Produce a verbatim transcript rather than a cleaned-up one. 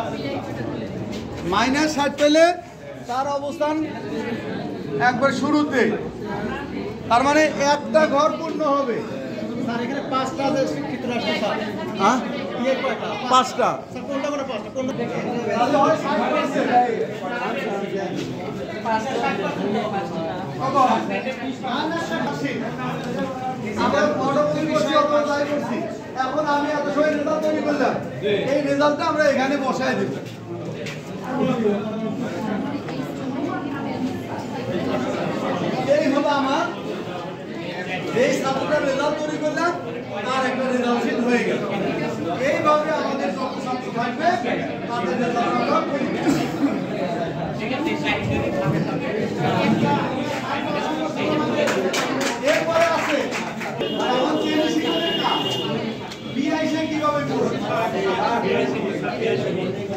Minus ষাট পেলে তার অবস্থান একবার শুরুতে, তার মানে একটা ঘর পূর্ণ হবে। হ্যাঁ পাঁচটা এখন আমি এত সময় রেজাল্ট তৈরি করলাম, এই রেজাল্টটা আমরা এখানে বসায় দিব। এই হলো আমার এই ছাত্রটা রেজাল্ট তৈরি করলাম, তার একটা রেজাল্ট শিট হয়ে গেল। এইভাবে আমাদের যত ছাত্র থাকবে তাদের রেজাল্ট আমরা করি। এরপরে আছে আমার চেয়ে শিক্ষকের কাজ বিআইসি কিভাবে করবে।